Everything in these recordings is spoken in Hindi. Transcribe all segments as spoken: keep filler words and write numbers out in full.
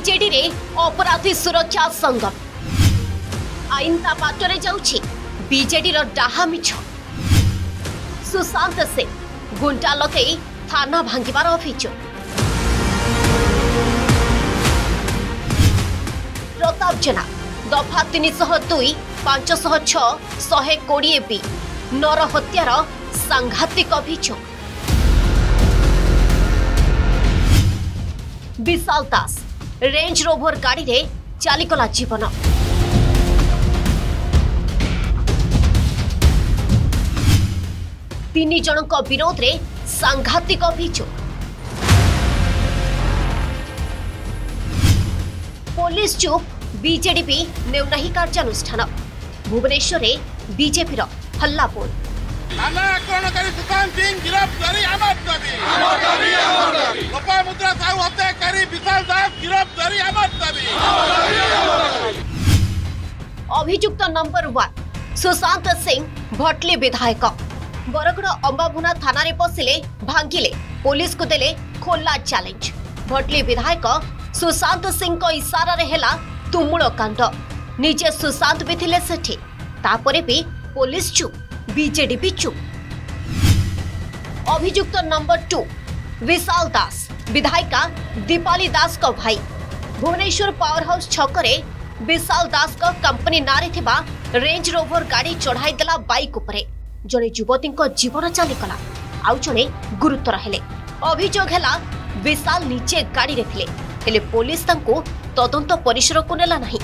बीजेडी रे अपराधी सुरक्षा संगम आईन ता बाटरे जाउछि बीजेडी रो डाहा मिछ सुशांत सिंह गुंडा लगे थाना भांगिबार अभियोग प्रताप जेना दफा तीन सौ दुई पांच सौ छह शहे कोड़े बी नर हत्यार सांघातिक अभियोग विशाल दास रेंज रोवर गाड़ी रे चालीगला जीवन तीन जनक विरोध रे सांघातिक अभियोग पुलिस चुप बीजेडी भी नेउनाही कार्यानुष्ठान भुवनेश्वर रे बीजेपी रो हल्ला बोल थाना आक्रमणकारी सुशांत सिंह गिरफ्त करी अमर करी अमर करी अमर करी लोपामुद्रा साहू हत्याकारी विशाल दास गिरफ्त करी अमर करी अमर करी अमर करी अभियुक्त नंबर वन सुशांत सिंह भटली विधायक बरगड़ अंबाभुना थाना रे पसिले भांगिले पुलिस को देले खोला चैलेंज भटली विधायक सुशांत सिंह को इशारा रे हेला तुमुल कांड निजे सुशांत भी थिले सेठी तापरे भी पुलिस चुप बीजेडी भी चुप अभियुक्त नंबर टू विशाल दास विधायिका दीपाली दास को भाई भुवनेश्वर पावर हाउस छकरे विशाल दास को कंपनी नारे थिबा रेंज रोवर गाड़ी चढ़ाई देला बाइक उपरे जने युवती जीवन चलीगला आउ जने गुरुतर हेले अभियोग हेला विशाल निजे गाड़ी रे थिले हेले पुलिस तांको तदंत परिसर को नेला नहीं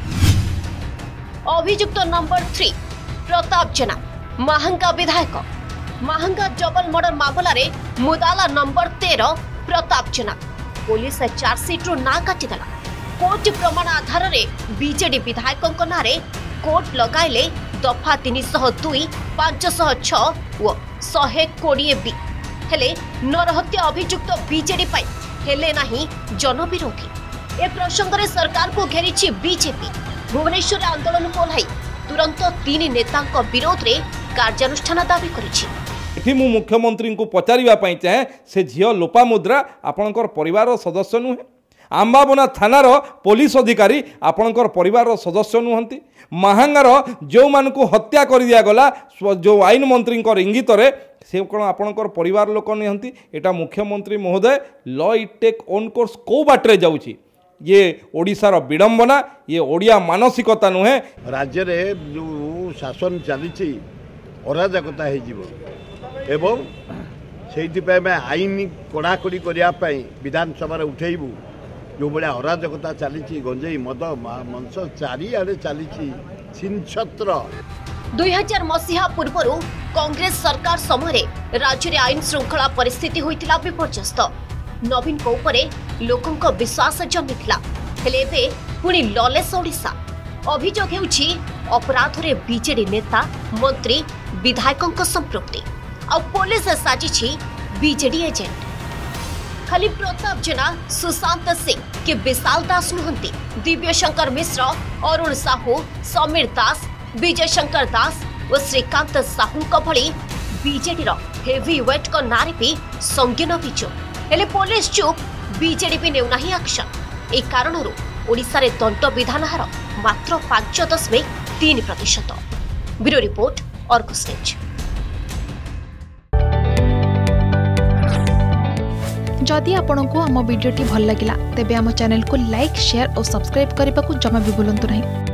अभियुक्त नंबर थ्री प्रताप जेना महांगा विधायक महांगा डबल मर्डर मामला रे मुदाला नंबर तेरह प्रताप जेना पुलिस चार्जसीट रु ना काटिदेला कोर्ट प्रमाण आधार रे बीजेडी विधायक नारे कोर्ट लगाइले दफा तीन सौ दुई पांच सौ छह और शहे कोड़े बी हेले नरहत्या अभियुक्त बीजेडी पाई हेले नहीं जनविरोधी ए प्रसंग रे सरकार को घेरी बीजेपी भुवनेश्वर आंदोलन को लाई तुरंत तीन नेता विरोध रे कार्यानुष्ठान दाबी करिछि। मु मुख्यमंत्री को पचारिबा पई चाहे से झियो लोपामुद्रा आपणकर परिवार सदस्य नुहे आंबाबोना थानार पुलिस अधिकारी आपणकर परिवार सदस्य नुहंती महांगार जो मानकु हत्या कर दिया गला जो आईन मंत्री इंगित रे से कौन आपणकर परिवार लोक निहंती एटा मुख्यमंत्री महोदय law it take own course को बाटरे जाउछि ये ओडिशार विडंबना ये ओडिया मानसिकता नुहे राज्य रे जो शासन चली अराजकता एवं से आईन कड़ाकड़ी करने विधानसभा उठेबू जो भाया अराजकता चली गंजेई मद मंच चारिआडे चली छिनछत्र दुई हजार मसीहा पूर्व कांग्रेस सरकार समय राज्य में आईन श्रृंखला परिस्थिति होइतिला विपर्यस्त नवीन को उपरे लोकंक विश्वास जमिथिला हेले एबे पुणी लॉलेस ओडिशा अभियोग हेउछि अपराध रे बीजेडी नेता मंत्री विधायकंक संपृक्ति आ पुलिस साजिछि बीजेडी एजेंट खाली प्रताप जेना सुशांत सिंह के विशाल दास नुहंती दिव्य शंकर मिश्र अरुण साहू समीर दास विजय शंकर दास और श्रीकांत साहू भली बीजेडी हेवी वेट को नारे भी संगीन अभियोग हेले पुलिस चुप बीजेडी भी नेउना ही एक्शन ए कारण ओडिशा रे दंड विधान हार मात्र पांच दशमिक तीन प्रतिशत ब्यूरो रिपोर्ट अर्गस न्यूज। जदि आपंक आम भिडी भल लगा तेब आम चैनल को लाइक शेयर और सब्सक्राइब करने को जमा भी भूलु नहीं।